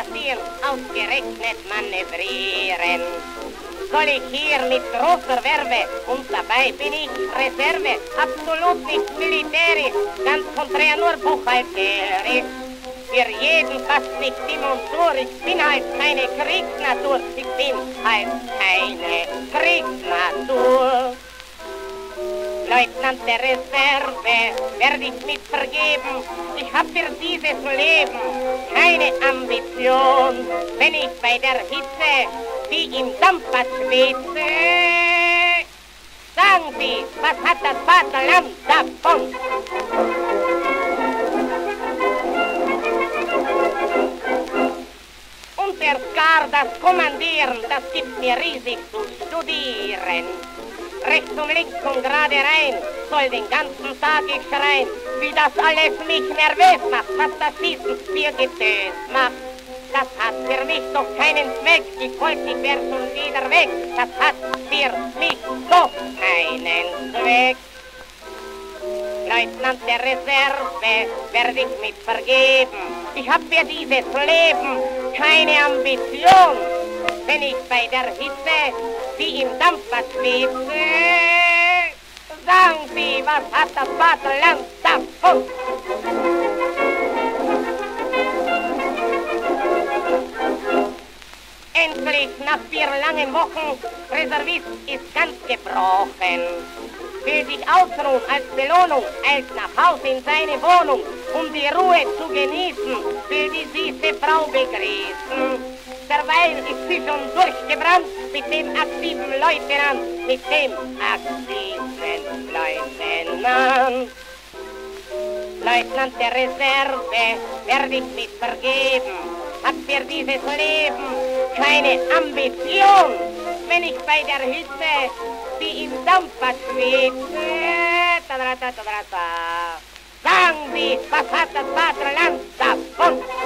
passieren, ausgerechnet manövrieren. Soll ich hier mit großer Werbe und dabei bin ich Reserve, absolut nicht militärisch, ganz konträr nur buchhalterisch. Für jeden passt nicht die Montur, ich bin halt keine Kriegsnatur, ich bin halt keine Kriegsnatur. Leutnant der Reserve, werd ich mit vergeben, ich hab für dieses Leben keine Ambition, wenn ich bei der Hitze wie im Dampfbad schwitze. Sagen Sie, was hat das Vaterland davon? Und erst gar das Kommandieren, das gibt mir riesig zu studieren. Rechts und links und gerade rein, soll den ganzen Tag ich schreien, wie das alles mich nervös macht, was das Schießen für Getös macht. Das hat für mich doch keinen Zweck, ich wollte, ich wär schon wieder weg, das hat für mich doch keinen Zweck. Leutnant der Reserve, werd ich mit vergeben, ich hab für dieses Leben keine Ambition, wenn ich bei der Hitze wie im Dampfbad schwitze. Sagen Sie, was hat das Vaterland davon? Endlich, nach 4 langen Wochen, Reservist ist ganz gebrochen. Will sich ausruhen als Belohnung, eilt nach Haus in seine Wohnung, um die Ruhe zu genießen, will die süße Frau begrüßen. Derweil ist sie schon durchgebrannt mit dem aktiven Leutnant, mit dem aktiven Leutnant. Leutnant der Reserve, werd ich mit vergeben, hab für dieses Leben keine Ambition, wenn ich bei der Hitze wie im Dampfbad schwitze. Sagen Sie, was hat das Vaterland davon?